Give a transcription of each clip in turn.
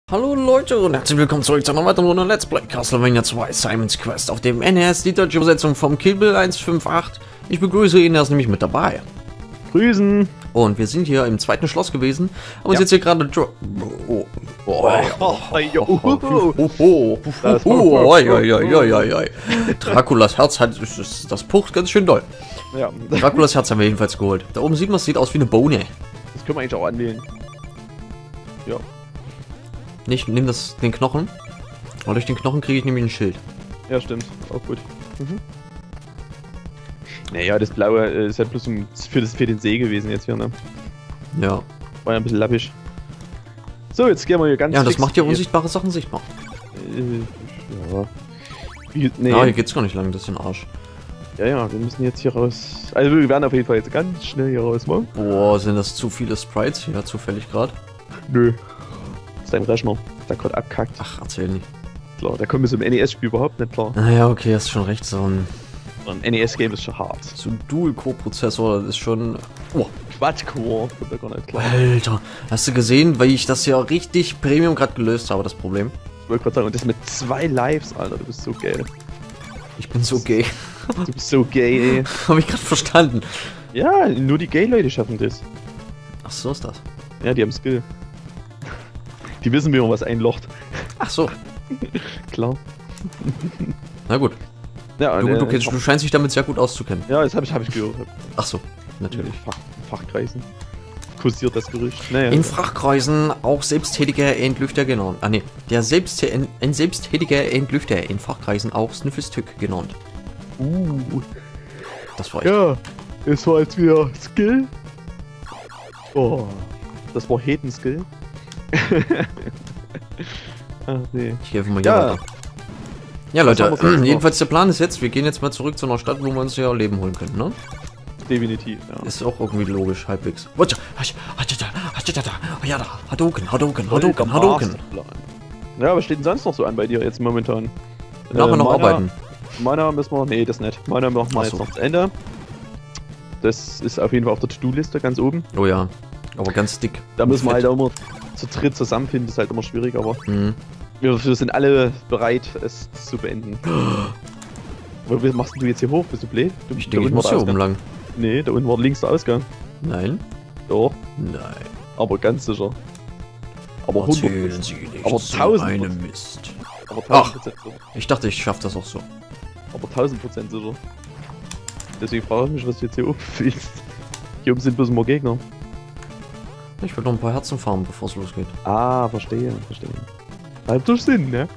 Hallo Leute und herzlich willkommen zurück zu einer weiteren Runde Let's Play Castlevania 2 Simon's Quest auf dem NES, die deutsche Übersetzung vom Kill Bill 158. Ich begrüße ihn, er ist nämlich mit dabei. Grüßen! Und wir sind hier im zweiten Schloss gewesen, aber uns jetzt hier gerade... Draculas Herz hat... Das pocht ganz schön doll. Ja. Draculas Herz haben wir jedenfalls geholt. Da oben sieht man, es sieht aus wie eine Bohne. Das können wir eigentlich auch anwählen. Ja. Ich nehme den Knochen. Aber durch den Knochen kriege ich nämlich ein Schild. Ja, stimmt. Auch gut. Naja, das Blaue ist ja bloß für den See gewesen jetzt hier, ne? Ja. War ja ein bisschen lappisch. So, jetzt gehen wir hier ganz Ja, das macht ja unsichtbare Sachen sichtbar. Ja. Nee. Ah, hier geht's gar nicht lang, das ist ein Arsch. Ja, wir müssen jetzt hier raus. Also wir werden auf jeden Fall jetzt ganz schnell hier raus, morgen. Boah, sind das zu viele Sprites hier zufällig gerade? Nö. Das ist dein Rechner, der gerade abkackt. Ach, erzähl nicht. Klar, da kommt es im NES-Spiel überhaupt nicht klar. Naja, okay, hast schon recht, so ein NES-Game ist schon hart. so ein Dual-Core-Prozessor, das ist schon... Oh, Quad-Core, kommt da gar nicht klar. Alter, hast du gesehen, weil ich das ja richtig Premium gerade gelöst habe, das Problem? Ich wollte gerade sagen, und das mit 2 Lives, Alter, du bist so geil. Ich bin so gay. Du bist so gay, ey. Hab ich gerade verstanden. Ja, nur die Gay-Leute schaffen das. Ach, so ist das. Ja, die haben Skill. Die wissen, wie man was einlocht. Ach so. Klar. Na gut. Ja, Du scheinst dich damit sehr gut auszukennen. ja, das hab ich gehört. Ach so, natürlich. Fachkreisen kursiert das Gerücht. Naja. In Fachkreisen auch selbsttätiger Entlüfter genannt. Ah ne, ein selbsttätiger Entlüfter in Fachkreisen auch Snifflestück genannt. Das war ich. Ja, es war jetzt wieder Skill. Oh, das war Heden Skill. Ach nee. Ich helfe mal hier Ja. weiter. Ja Leute, Was haben wir jedenfalls der Plan ist jetzt, wir gehen jetzt mal zurück zu einer Stadt, wo wir uns ja Leben holen können, ne? Definitiv, ja. Ist auch irgendwie logisch, halbwegs. Hadouken. Ja, was steht denn sonst noch so an bei dir jetzt momentan? Nachher noch arbeiten. Mana müssen wir... Nee, das nicht. Mana machen wir Ach jetzt so. noch zu Ende. Das ist auf jeden Fall auf der To-Do-Liste ganz oben. Oh ja, aber ganz dick. Da müssen wir Fett. halt auch immer zu dritt zusammenfinden, das ist halt immer schwierig, aber Mhm. wir sind alle bereit, es zu beenden. Wie machst du jetzt hier hoch? Bist du blöd? Ich denke, ich muss hier oben lang. Nee, da unten war links der Ausgang. Nein? Doch, Nein. aber ganz sicher. Aber Erzählen 100%. Sie nicht Aber so 1000%. eine Mist. Aber Ach. 1000% sicher. Ich dachte, ich schaffe das auch so. Aber 1000% sicher. Deswegen frage ich mich, was du jetzt hier oben willst. Hier oben sind bloß immer Gegner. Ich will noch ein paar Herzen farmen, bevor es losgeht. Ah, verstehe. Halb durch Sinn, ne?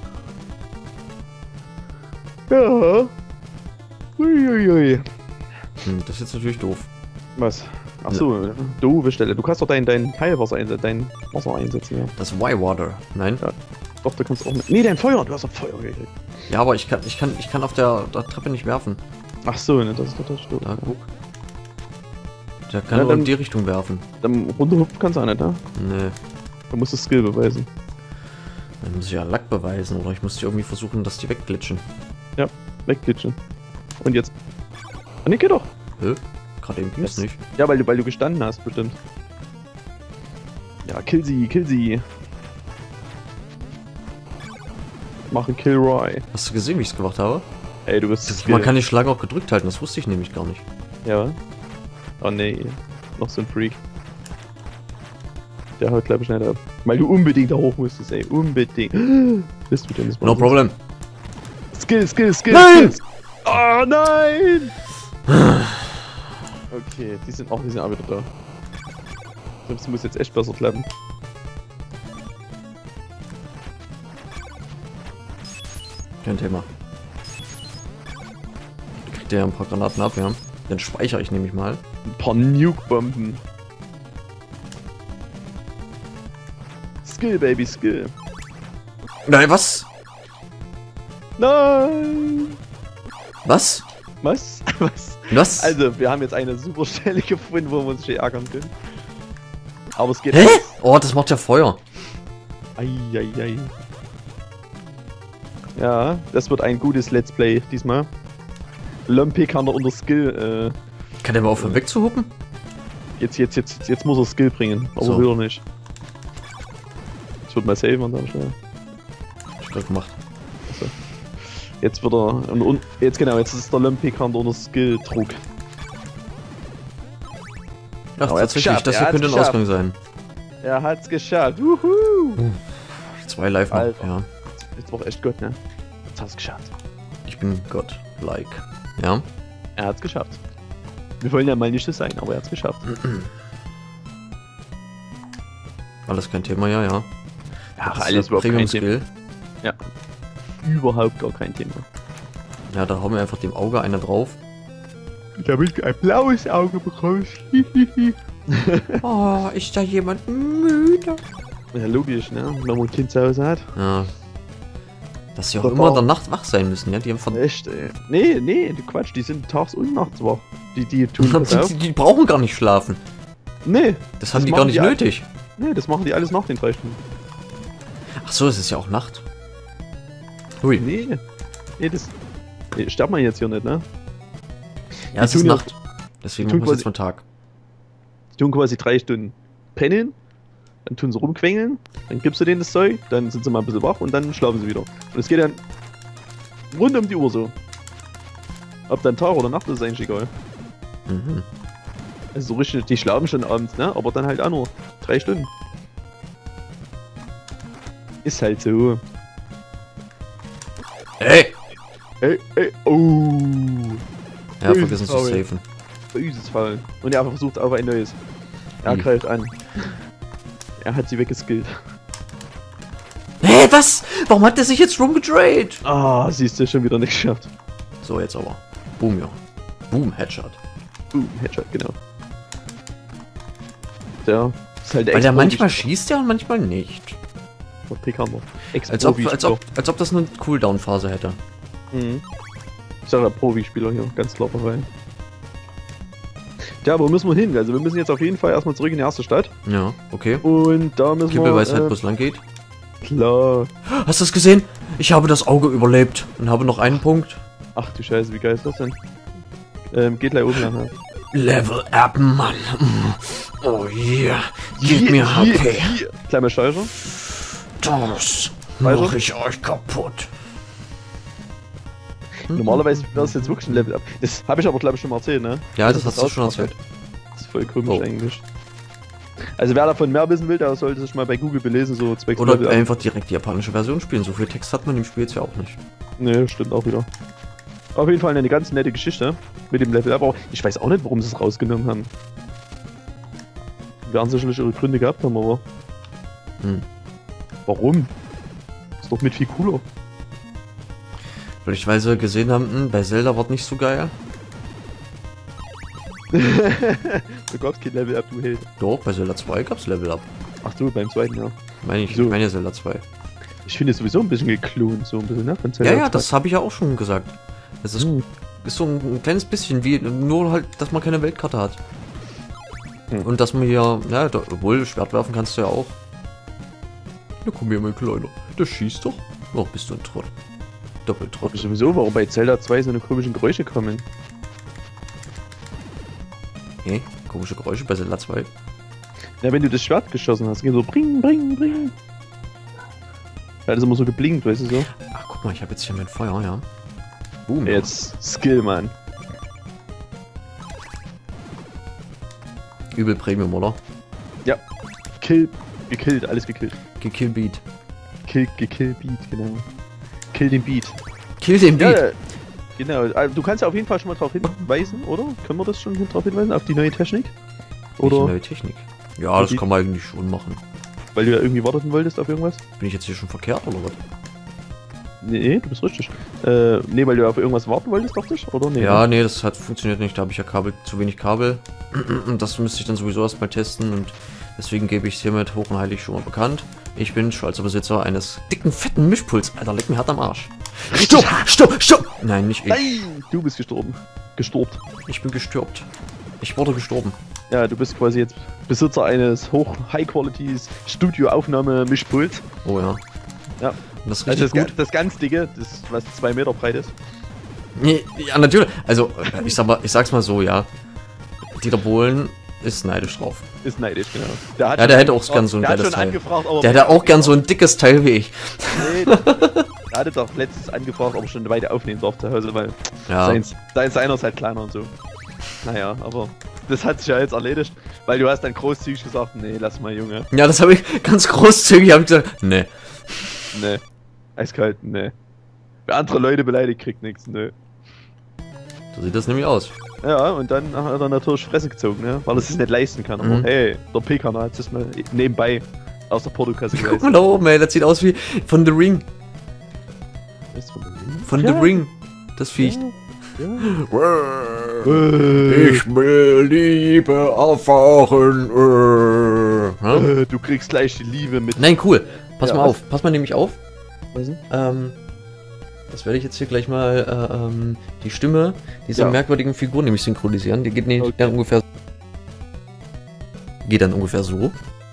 Ja. Uiuiui. Das ist jetzt natürlich doof. Was? Achso, doofe Stelle. Du kannst doch dein Heilwasser einsetzen, ja. Das Y-Water. Nein? Ja. Doch, du kannst auch mit. Nee, dein Feuer, du hast doch Feuer gekriegt. Ja, aber ich kann auf der Treppe nicht werfen. Ach so, ne, das ist doch das Stück. Da, guck. Der kann Ja, nur in dann- die Richtung werfen. Dann runterhupfen kannst du auch nicht, ne? Nee. Du musst das Skill beweisen. Dann muss ich ja Lack beweisen oder ich muss die irgendwie versuchen, dass die wegglitschen. Ja, wegglitschen. Und jetzt. Ah, ne, geht doch. Hä? Gerade eben ging's Yes. nicht. Ja, weil du gestanden hast, bestimmt. Ja, kill sie. Machen Kilroy. Hast du gesehen, wie ich es gemacht habe? Ey, du bist Man kann die Schlange auch gedrückt halten, das wusste ich nämlich gar nicht. Ja. Oh nee. Noch so ein Freak. Der haut, glaube ich, nicht ab. Weil du unbedingt da hoch musstest, ey. Unbedingt. Bist du denn das? No problem. Skill. Nein! Oh nein! Okay, die sind auch wieder da. Das muss jetzt echt besser klappen. Kein Thema. Kriegt der ja ein paar Granaten ab, ja. Dann speichere ich nämlich mal. Ein paar Nuke-Bomben. Skill, Baby, Skill. Nein, was? Nein! Was? Was? Was? Was? Also, wir haben jetzt eine super Stelle gefunden, wo wir uns schon ärgern können. Aber es geht Hä? nicht. Oh, das macht ja Feuer. Eieiei. Ja, das wird ein gutes Let's Play diesmal. Lumpy kann er unter Skill, Kann der mal aufhören wegzuhuppen? jetzt muss er Skill bringen, aber So. will er nicht. Ich würde mal saven an der Stelle. Ich gerade gemacht. Also. Jetzt wird er. Und jetzt genau, jetzt ist der Olympic-Hand unter Skill-Druck. Ach, tatsächlich, das hier könnte ein Ausgang sein. Er hat's geschafft. Wuhu! 2 live noch, Alter. ja. Jetzt war echt Gott, ne? Jetzt hat's geschafft. Ich bin Gott, like. Ja? Er hat's geschafft. Wir wollen ja mal nicht das sein, aber er hat's geschafft. Alles kein Thema, ja, ja. Ja, Das ist alles ja überhaupt kein Premium-Skill. Thema. Ja. Überhaupt gar kein Thema. Ja, da hauen wir einfach dem Auge einer drauf. Damit du ein blaues Auge bekommst. Oh, ist da jemand müde? Ja, logisch, ne? Wenn man ein Kind zu Hause hat. Ja. Dass sie auch Total. immer in der Nacht wach sein müssen, ja? Die haben von Echt, ey. Nee, du Quatsch, die sind tags und nachts wach. Die tun das auch. die brauchen gar nicht schlafen. Nee. Das haben die machen gar nicht die nötig. Nee, das machen die alles nach den 3 Stunden. Ach so, es ist ja auch Nacht. Hui. Nee. Nee, das. Nee, sterbt man jetzt hier nicht, ne? Ja, die es ist tun ja- Nacht. Deswegen die tun machen wir es jetzt von Tag. Die tun quasi 3 Stunden pennen, dann tun sie rumquengeln, dann gibst du denen das Zeug, dann sind sie mal ein bisschen wach und dann schlafen sie wieder. Und es geht dann rund um die Uhr so. Ob dann Tag oder Nacht, das ist eigentlich egal. Mhm. Also so richtig, die schlafen schon abends, ne? Aber dann halt auch nur 3 Stunden. Ist halt so. Ey! Oh! Ja, vergessen zu Sorry. safen. Böses Fallen. Und er versucht auf ein neues. Er Wie? greift an. Er hat sie weggeskillt. Hä, was? Warum hat der sich jetzt rumgedreht? Ah, siehst du, schon wieder nicht geschafft. So, jetzt aber. Boom, ja. Boom, Headshot. Headshot, genau. Der ist halt Weil der manchmal Ex-Profi- schießt ja und manchmal nicht. Pekander. Als ob das eine Cooldown-Phase hätte. Mhm. Ich sag ja Profispieler hier, ganz klar dabei. Ja, wo müssen wir hin? Also wir müssen jetzt auf jeden Fall erstmal zurück in die erste Stadt. Ja, okay. Und da müssen Kippel wir... weiß halt, wo es lang geht. Klar. Hast du das gesehen? Ich habe das Auge überlebt und habe noch einen Punkt. Ach du Scheiße, wie geil ist das denn? Geht gleich oben lang. Level up, Mann. Oh yeah. Gib mir HP. Kleiner Steiger. Das Also? mach ich euch kaputt. Normalerweise wäre es jetzt wirklich ein Level Up. Das habe ich aber glaube ich schon mal erzählt, ne? Ja, das ist hast du schon erzählt. Das ist voll komisch Oh. eigentlich. Also wer davon mehr wissen will, der sollte sich mal bei Google belesen, so zwecks Oder Level Up. einfach direkt die japanische Version spielen. So viel Text hat man im Spiel jetzt ja auch nicht. Ne, stimmt auch wieder. Auf jeden Fall eine ganz nette Geschichte mit dem Level Up. Aber ich weiß auch nicht, warum sie es rausgenommen haben. Werden sicherlich ihre Gründe gehabt haben, aber... Hm. Warum? Ist doch mit viel cooler. Vielleicht weil sie gesehen haben, bei Zelda wird nicht so geil. Du gab's kein Level Up, du Held. Doch, bei Zelda 2 gab's Level Up. Ach du, beim zweiten, ja. Ich So. meine ja Zelda 2. Ich finde es sowieso ein bisschen geklont, so ein bisschen, ne? Von Zelda Ja, ja, 2. das habe ich ja auch schon gesagt. Es ist, Hm. ist so ein kleines bisschen wie, nur halt, dass man keine Weltkarte hat. Hm. Und dass man hier, ja, obwohl Schwert werfen kannst du ja auch. Na komm hier, mein Kleiner. Der schießt doch. Oh, bist du ein Trott. Doppeltrott. Sowieso, warum bei Zelda 2 so eine komischen Geräusche kommen. Hey, komische Geräusche bei Zelda 2. Ja, wenn du das Schwert geschossen hast, geht so bring, bring, bring. Ja, das ist immer so geblinkt, weißt du so? Ach, guck mal, ich habe jetzt hier mein Feuer, ja. Boom. Jetzt Skill, Mann. Übel Premium, oder? Ja. Kill, gekillt, alles gekillt. Kill Beat. Kill Beat, genau. Kill den Beat. Kill den Beat. Ja, genau. Also, du kannst ja auf jeden Fall schon mal darauf hinweisen, oder? Können wir das schon darauf hinweisen? Auf die neue Technik? Welche Oder neue Technik? Ja, das Die- kann man eigentlich schon machen. weil du ja irgendwie warten wolltest auf irgendwas? Bin ich jetzt hier schon verkehrt, oder was? Nee, du bist richtig. Nee, weil du auf irgendwas warten wolltest, dachte ich? Oder? Nee, Ja, ne? nee, das hat funktioniert nicht. Da habe ich ja zu wenig Kabel. Und das müsste ich dann sowieso erstmal testen. Und deswegen gebe ich es hiermit hoch und heilig schon mal bekannt. Ich bin stolzer Besitzer eines dicken, fetten Mischpuls. Alter, leck mir hart am Arsch. Stopp! Stopp! Stopp! Nein, nicht ich. Nein! Du bist gestorben. Gestorbt. Ich bin gestürbt. Ich wurde gestorben. Ja, du bist quasi jetzt Besitzer eines High-Qualities Studio-Aufnahme-Mischpult. Oh ja. Ja. Und das ist Also richtig das, gut. das ganz dicke, das was 2 Meter breit ist. Nee, ja, natürlich. Also, ich sag's mal so, ja. Dieter Bohlen ist neidisch drauf. Ist neidisch, genau. Der hätte auch gern so ein geiles Teil. Aber der hätte auch gern so ein dickes Teil wie ich. Nee, der hatte doch letztens angefragt, ob er schon eine Weile aufnehmen darf zu Hause, weil seiner ist halt kleiner und so. Naja, aber das hat sich ja jetzt erledigt, weil du hast dann großzügig gesagt, nee, lass mal, Junge. Ja, das habe ich ganz großzügig gesagt, nee. Nee. Eiskalt, nee. Wer andere Leute beleidigt, kriegt nichts, nee. So sieht das nämlich aus. Ja, und dann hat er natürlich Fresse gezogen, ne? Weil er es nicht leisten kann. Aber hey, der Pekana hat es mal nebenbei aus der Portokasse geleistet. Guck mal da oben, ey, das sieht aus wie von The Ring. Was von The Ring? Von The Ring, das Viech. Ja. Ich will Liebe erfahren. Du kriegst gleich die Liebe mit. Nein, cool. Pass mal auf. Pass mal nämlich auf. Was denn? Das werde ich jetzt hier gleich mal die Stimme dieser merkwürdigen Figur nämlich synchronisieren. Die geht dann ungefähr so.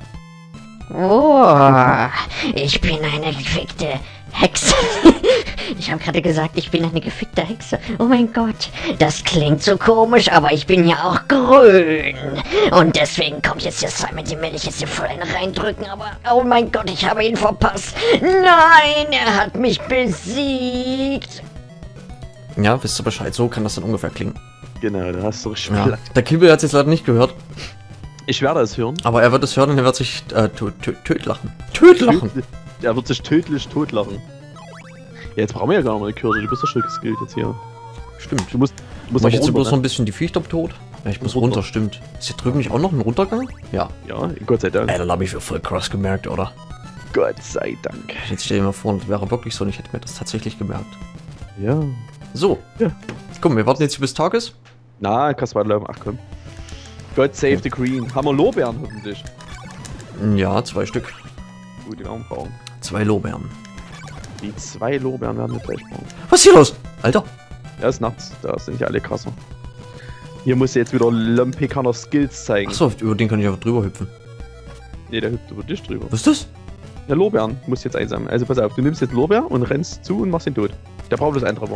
Oh, ich bin eine gefickte Hexe. Ich habe gerade gesagt, ich bin eine gefickte Hexe. Oh mein Gott, das klingt so komisch, aber ich bin ja auch grün. Und deswegen kommt jetzt der Simon, den werde ich jetzt hier voll reindrücken, aber oh mein Gott, ich habe ihn verpasst. Nein, er hat mich besiegt. Ja, wisst ihr Bescheid, so kann das dann ungefähr klingen. Genau, da hast du richtig ja. Der Kiebel hat es jetzt leider nicht gehört. Ich werde es hören. Aber er wird es hören und er wird sich tödlachen. Tödlachen! Er wird sich tödlich totlachen. Ja, jetzt brauchen wir ja gar nicht mehr die Kürze, du bist doch schon geskillt jetzt hier. Stimmt. Du musst mach ich jetzt bloß noch ein bisschen die Viecher tot? Ja, ich muss runter, stimmt. Ist hier drüben nicht auch noch ein Runtergang? Ja. Ja, Gott sei Dank. Ey, dann habe ich voll krass gemerkt, oder? Gott sei Dank. Jetzt stell dir mal vor, das wäre wirklich so und ich hätte mir das tatsächlich gemerkt. Ja. So. Ja. Komm, wir warten jetzt hier bis Tages. Na, kannst weiterlaufen. Ach komm. God save the Queen. Haben wir Lorbeeren hoffentlich? Ja, 2 Stück. Gut, die werden wir brauchen. 2 Lorbeeren. Die 2 Lorbeeren werden wir gleich brauchen. Was ist hier los? Alter. Ja, ist nachts. Da sind nicht alle krasser. Hier musst du jetzt wieder Lompekaner Skills zeigen. Achso, über den kann ich einfach drüber hüpfen. Nee, der hüpft über dich drüber. Was ist das? Ja, Lorbeeren musst du jetzt einsammeln. Also pass auf, du nimmst jetzt Lorbeer und rennst zu und machst ihn tot. Der braucht bloß einen Treffer.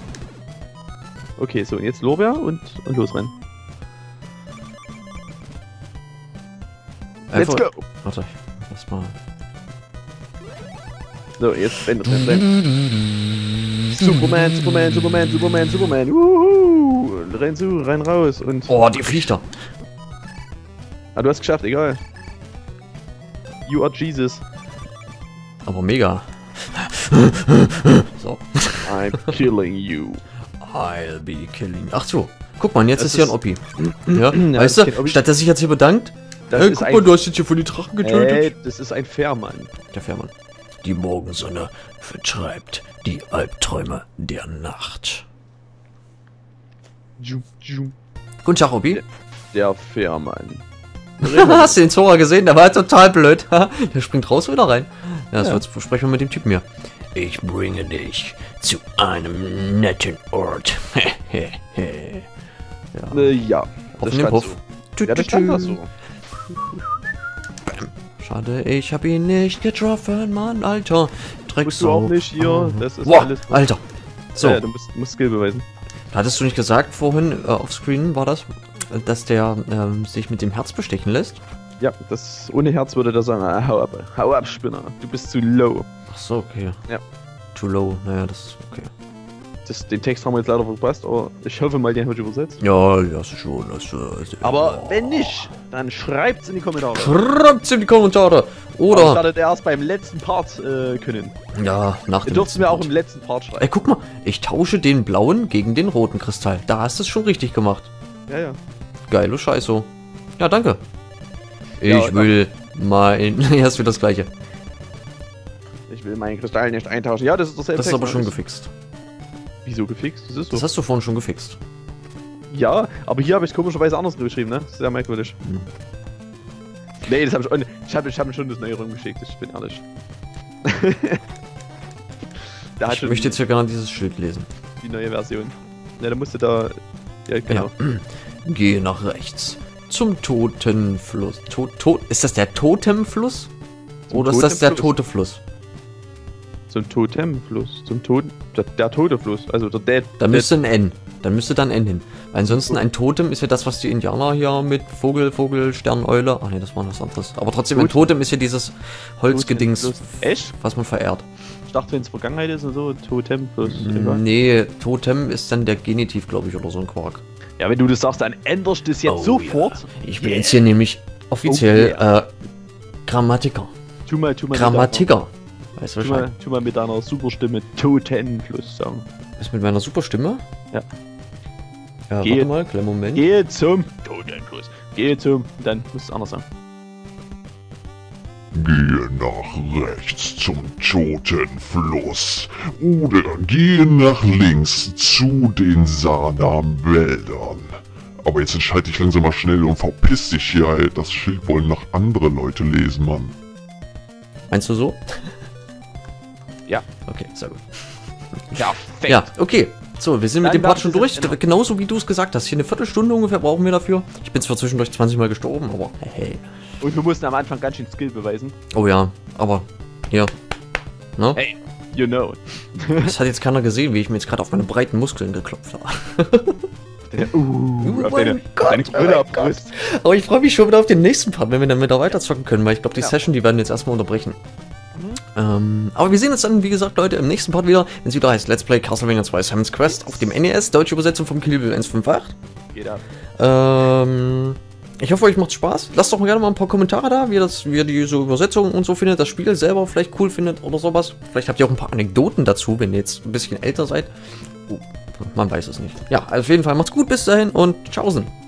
Okay, so, und jetzt Lorbeer und losrennen. Einfach, Let's go! Warte, lass mal. So, jetzt renn. Superman, Superman, Superman, Superman, Superman. Wuhu! Renn zu, rein raus und. Oh, die Viecher. Ah, du hast geschafft, egal. You are Jesus. Aber mega. So. I'm killing you. I'll be killing. Ach so. Guck mal, jetzt ist hier ein Oppi. Ja, Ja, weißt du, statt dass sich jetzt hier bedankt. Hey, guck mal, du hast jetzt hier von die Drachen getötet. Ey, das ist ein Fährmann. Der Fährmann. Die Morgensonne vertreibt die Albträume der Nacht. Guten Tag, Oppi. Der Fährmann. Hast du den Zora gesehen? Der war total blöd. Der springt raus und wieder rein. Ja, das sprechen wir mit dem Typen hier. Ich bringe dich zu einem netten Ort. Ja, auf dem Puff. So. Ja, das stand da so. Schade, ich hab ihn nicht getroffen, Mann, Alter. Musst du auch nicht hier. Das ist wow, alles. Alter. So. Ja, du musst Skill beweisen. Hattest du nicht gesagt vorhin, offscreen war das, dass der sich mit dem Herz bestechen lässt? Ja, das ohne Herz würde der sagen, hau ab, Spinner. Du bist zu low. Ach so, okay. Ja. Too low, naja, das ist okay. Den Text haben wir jetzt leider verpasst, aber ich hoffe mal, den wird übersetzt. Ja, schon. Aber wenn nicht, dann schreibt's in die Kommentare. Schreibt's in die Kommentare. Oder... Das werdet ihr erst beim letzten Part können. Ja, nach dem Ihr dürft mir auch im letzten Part schreiben. Ey, guck mal, ich tausche den blauen gegen den roten Kristall. Da hast du es schon richtig gemacht. Ja. Geile Scheiße. Ja, danke. Ja, Ich will mein... Ja, ist wieder das Gleiche. Ich will meinen Kristall nicht eintauschen. Ja, das ist dasselbe. Das ist aber schon gefixt. Wieso gefixt? Das ist so. Das hast du vorhin schon gefixt. Ja, aber hier habe ich komischerweise anders geschrieben, ne? Das ist sehr merkwürdig. Nee, das habe ich auch nicht. Ich hab schon das neue rumgeschickt, ich bin ehrlich. Ich möchte jetzt hier gerne dieses Schild lesen. Die neue Version. Ja, da musst du da... Ja, genau. Ja. Gehe nach rechts. Zum Totenfluss. Ist das der Totemfluss? Oder ist das der tote Fluss? Zum Totemfluss. Zum Toten... Der tote Fluss. Also der... Da müsste ein N. Dann müsste dann N hin. Weil ansonsten ein Totem ist ja das, was die Indianer hier mit Vogel, Stern, Eule. Ach nee, das war was anderes. Aber trotzdem, ein Totem ist ja dieses Holzgedings, Echt? was man verehrt. Ich dachte, wenn es Vergangenheit ist und so, Totem plus. Nee, Totem ist dann der Genitiv, glaube ich, oder so ein Quark. Ja, wenn du das sagst, dann änderst du es jetzt sofort. Ja. Ich bin jetzt hier nämlich offiziell Grammatiker. Tu mal Grammatiker. Weißt du Bescheid? Tu mal mit deiner Superstimme Totem plus sagen. Was mit meiner Superstimme? Ja. Ja, Geh- warte mal, kleinen Moment. Gehe zum Totem plus. Gehe zum. Dann musst du es anders sagen. Gehe nach rechts zum Totenfluss oder gehe nach links zu den Sana-Wäldern. Aber jetzt entscheide ich langsam mal schnell und verpiss dich hier, ey. Das Schild wollen noch andere Leute lesen, Mann. Meinst du so? Ja. Okay, sehr gut. Perfekt. Ja, okay. So, wir sind mit Dann dem Part darf schon ich durch. das ändern. Genauso wie du es gesagt hast. Hier eine Viertelstunde ungefähr brauchen wir dafür. Ich bin zwar zwischendurch 20 Mal gestorben, aber hey. Und wir mussten am Anfang ganz schön Skill beweisen. Oh ja, aber hier. Ne? Hey, you know. Das hat jetzt keiner gesehen, wie ich mir jetzt gerade auf meine breiten Muskeln geklopft habe. Auf mein Gott, deine oh Brille mein abgerüstet. Aber ich freue mich schon wieder auf den nächsten Part, wenn wir dann wieder weiter zocken können, weil ich glaube, die Ja. Session, die werden jetzt erstmal unterbrechen. Aber wir sehen uns dann, wie gesagt, Leute, im nächsten Part wieder, wenn es wieder heißt Let's Play Castlevania 2 Simon's Quest auf dem NES, deutsche Übersetzung vom Kill Bill 158. Geht ab. Ich hoffe, euch macht Spaß. Lasst doch gerne mal ein paar Kommentare da, wie ihr diese Übersetzung und so findet, das Spiel selber vielleicht cool findet oder sowas. Vielleicht habt ihr auch ein paar Anekdoten dazu, wenn ihr jetzt ein bisschen älter seid. Man weiß es nicht. Ja, also auf jeden Fall macht's gut, bis dahin und tschaußen.